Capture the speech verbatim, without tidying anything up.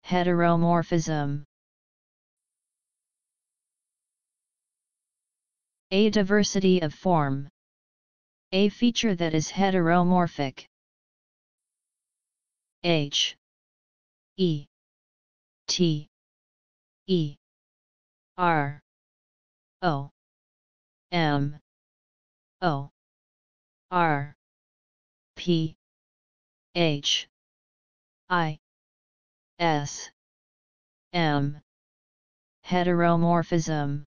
Heteromorphism. A diversity of form. A feature that is heteromorphic. H E T E R O M O R P H I S M. Heteromorphism.